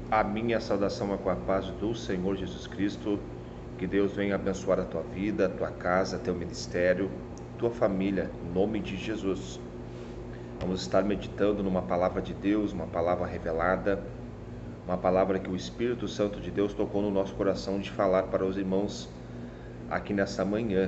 A minha saudação é com a paz do Senhor Jesus Cristo. Que Deus venha abençoar a tua vida, a tua casa, teu ministério, tua família, em nome de Jesus. Vamos estar meditando numa palavra de Deus, uma palavra revelada, uma palavra que o Espírito Santo de Deus tocou no nosso coração de falar para os irmãos aqui nessa manhã.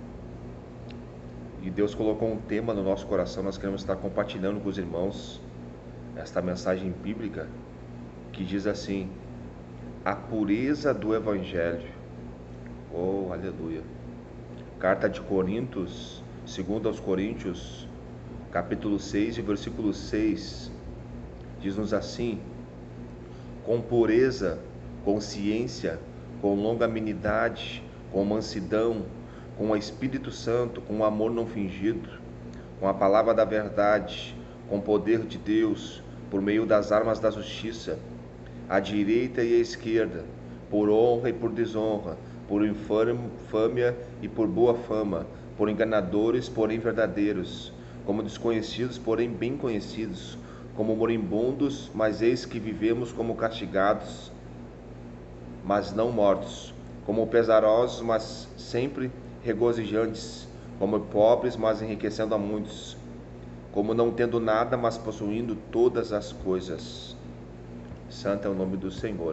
E Deus colocou um tema no nosso coração, nós queremos estar compartilhando com os irmãos esta mensagem bíblica que diz assim: a pureza do Evangelho. Oh, aleluia. Carta de Coríntios, 2 aos Coríntios, capítulo 6 e versículo 6, diz-nos assim: com pureza, com ciência, com longanimidade, com mansidão, com o Espírito Santo, com amor não fingido, com a palavra da verdade, com o poder de Deus, por meio das armas da justiça, à direita e à esquerda, por honra e por desonra, por infâmia e por boa fama, por enganadores, porém verdadeiros, como desconhecidos, porém bem conhecidos, como moribundos, mas eis que vivemos, como castigados, mas não mortos, como pesarosos, mas sempre regozijantes, como pobres, mas enriquecendo a muitos, como não tendo nada, mas possuindo todas as coisas. Santo é o nome do Senhor.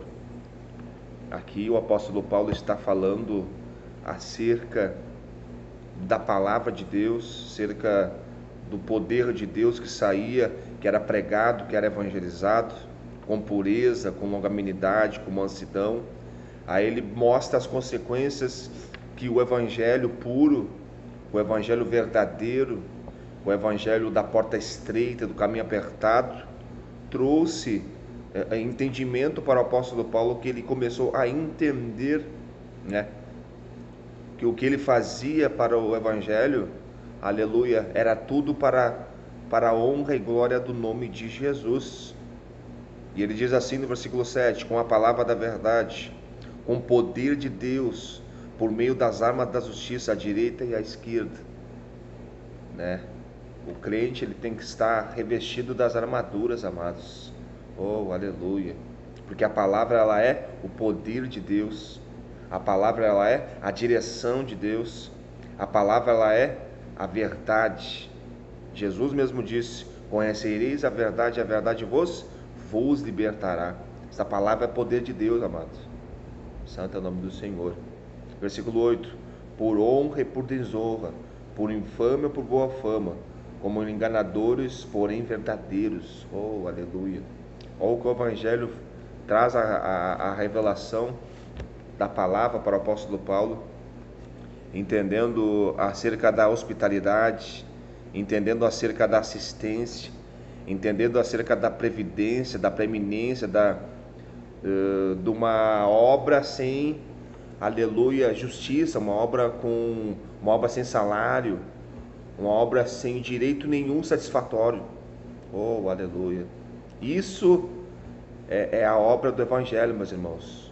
Aqui o apóstolo Paulo está falando acerca da palavra de Deus, acerca do poder de Deus que saía, que era pregado, que era evangelizado, com pureza, com longanimidade, com mansidão. Aí ele mostra as consequências que o evangelho puro, o evangelho verdadeiro, o evangelho da porta estreita, do caminho apertado, trouxe entendimento para o apóstolo Paulo, que ele começou a entender, né, que o que ele fazia para o evangelho, aleluia, era tudo para a honra e glória do nome de Jesus. E ele diz assim no versículo 7: com a palavra da verdade, com o poder de Deus, por meio das armas da justiça, à direita e à esquerda, né? O crente, ele tem que estar revestido das armaduras, amados. Oh, aleluia. Porque a palavra, ela é o poder de Deus. A palavra, ela é a direção de Deus. A palavra, ela é a verdade. Jesus mesmo disse: conhecereis a verdade vos libertará. Essa palavra é poder de Deus, amados. Santo é o nome do Senhor. Versículo 8: por honra e por desonra, por infâmia e por boa fama, como enganadores, porém verdadeiros. Oh, aleluia. Olha o que o Evangelho traz a revelação da palavra para o apóstolo Paulo, entendendo acerca da hospitalidade, entendendo acerca da assistência, entendendo acerca da previdência, da preeminência, de uma obra sem, aleluia, justiça, uma obra sem salário, uma obra sem direito nenhum satisfatório. Oh, aleluia. Isso é a obra do Evangelho, meus irmãos.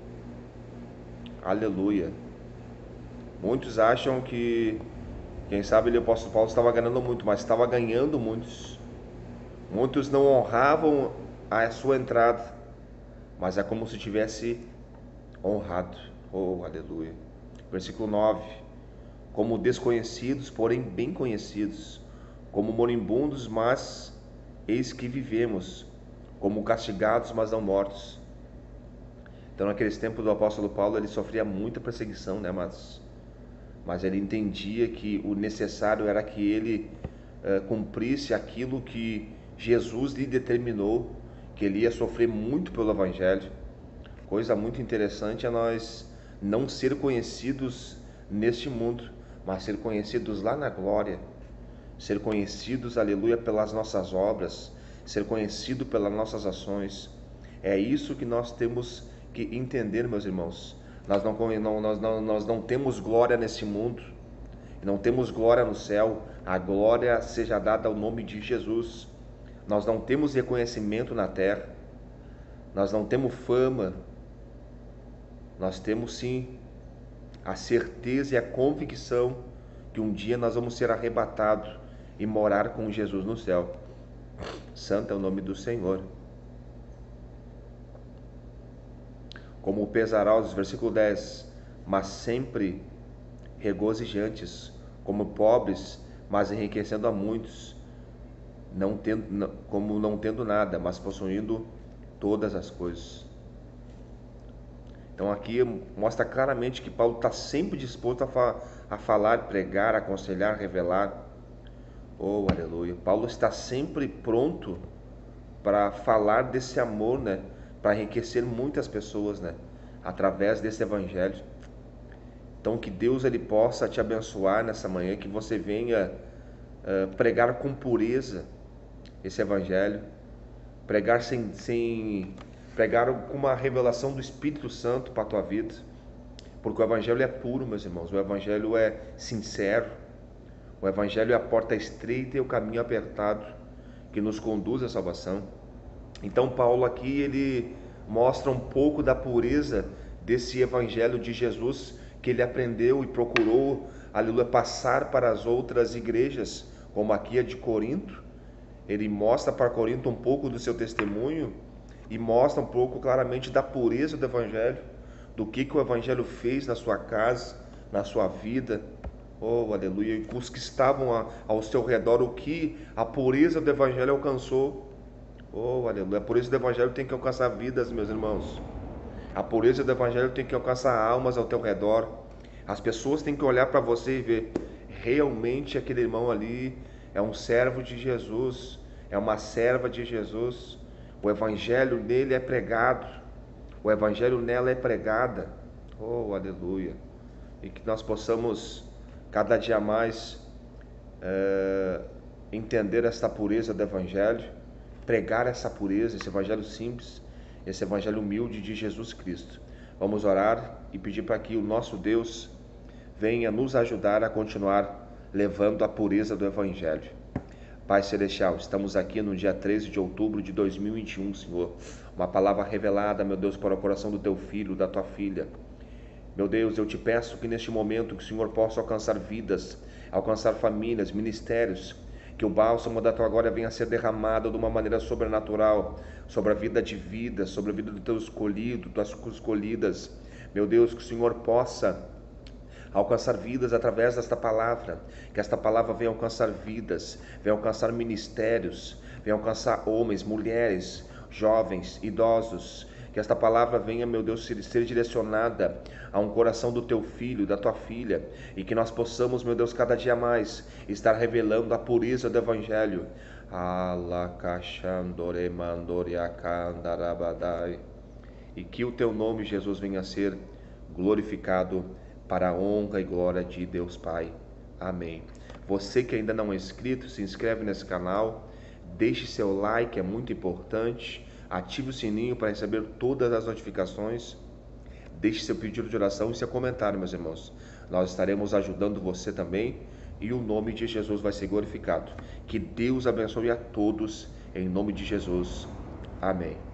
Aleluia. Muitos acham que, quem sabe, o apóstolo Paulo estava ganhando muito, mas estava ganhando muitos. Muitos não honravam a sua entrada, mas é como se tivesse honrado. Oh, aleluia. Versículo 9: como desconhecidos, porém bem conhecidos, como moribundos, mas eis que vivemos, como castigados, mas não mortos. Então, naqueles tempos do apóstolo Paulo, ele sofria muita perseguição, né, mas ele entendia que o necessário era que ele cumprisse aquilo que Jesus lhe determinou, que ele ia sofrer muito pelo Evangelho. Coisa muito interessante é nós não ser conhecidos neste mundo, mas ser conhecidos lá na glória, ser conhecidos, aleluia, pelas nossas obras, ser conhecido pelas nossas ações. É isso que nós temos que entender, meus irmãos. Nós não temos glória nesse mundo, não temos glória no céu. A glória seja dada ao nome de Jesus. Nós não temos reconhecimento na terra, nós não temos fama, nós temos sim a certeza e a convicção que um dia nós vamos ser arrebatados e morar com Jesus no céu. Santo é o nome do Senhor. como pesarosos, versículo 10, mas sempre regozijantes, como pobres, mas enriquecendo a muitos, como não tendo nada, mas possuindo todas as coisas. Então aqui mostra claramente que Paulo está sempre disposto a falar, pregar, aconselhar, revelar. Oh, aleluia. Paulo está sempre pronto para falar desse amor, né? Para enriquecer muitas pessoas, né? Através desse evangelho. Então que Deus ele possa te abençoar nessa manhã, que você venha pregar com pureza esse evangelho, pregar pregar com uma revelação do Espírito Santo para a tua vida, porque o evangelho é puro, meus irmãos. O evangelho é sincero. O evangelho é a porta estreita e o caminho apertado que nos conduz à salvação. Então Paulo aqui ele mostra um pouco da pureza desse evangelho de Jesus que ele aprendeu e procurou, aleluia, passar para as outras igrejas, como aqui a de Corinto. Ele mostra para Corinto um pouco do seu testemunho e mostra um pouco claramente da pureza do evangelho, do que o evangelho fez na sua casa, na sua vida. Oh, aleluia. E os que estavam ao seu redor, o que a pureza do evangelho alcançou. Oh, aleluia. A pureza do evangelho tem que alcançar vidas, meus irmãos. A pureza do evangelho tem que alcançar almas ao teu redor. As pessoas têm que olhar para você e ver, realmente aquele irmão ali é um servo de Jesus, é uma serva de Jesus. O evangelho nele é pregado, o evangelho nela é pregada. Oh, aleluia. E que nós possamos cada dia mais entender essa pureza do evangelho, pregar essa pureza, esse evangelho simples, esse evangelho humilde de Jesus Cristo. Vamos orar e pedir para que o nosso Deus venha nos ajudar a continuar levando a pureza do evangelho. Pai Celestial, estamos aqui no dia 13 de outubro de 2021, Senhor. Uma palavra revelada, meu Deus, para o coração do teu filho, da tua filha. Meu Deus, eu te peço que neste momento que o Senhor possa alcançar vidas, alcançar famílias, ministérios, que o bálsamo da tua glória venha a ser derramado de uma maneira sobrenatural sobre a vida de vida, sobre a vida do teu escolhido, das escolhidas. Meu Deus, que o Senhor possa alcançar vidas através desta palavra, que esta palavra venha alcançar vidas, venha alcançar ministérios, venha alcançar homens, mulheres, jovens, idosos, que esta palavra venha, meu Deus, ser direcionada a um coração do teu filho, da tua filha, e que nós possamos, meu Deus, cada dia mais estar revelando a pureza do evangelho. E que o teu nome, Jesus, venha a ser glorificado para a honra e glória de Deus Pai. Amém. Você que ainda não é inscrito, se inscreve nesse canal, deixe seu like, é muito importante, ative o sininho para receber todas as notificações, deixe seu pedido de oração e seu comentário, meus irmãos. Nós estaremos ajudando você também e o nome de Jesus vai ser glorificado. Que Deus abençoe a todos, em nome de Jesus. Amém.